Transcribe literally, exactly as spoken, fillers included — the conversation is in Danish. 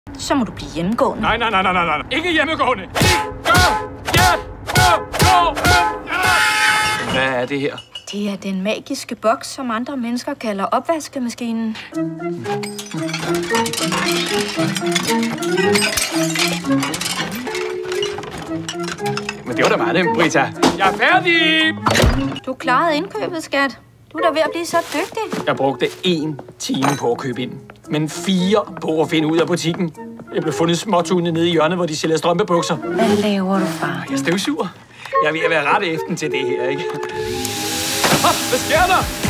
Så må du blive hjemmegående. Nej, nej, nej, nej, nej. Ikke hjemmegående. Ikke hjemmegående. Hvad er det her? Det er den magiske boks, som andre mennesker kalder opvaskemaskinen. Men det var da meget nemt, Brita. Jeg er færdig! Du klarede indkøbet, skat. Du er da ved at blive så dygtig. Jeg brugte én time på at købe ind, men fire på at finde ud af butikken. Jeg blev fundet småtunet nede i hjørnet, hvor de sælger strømpebukser. Hvad laver du, far? Jeg støvsuger. Jeg er ved at være ret efter til det her, ikke? Hvad sker der?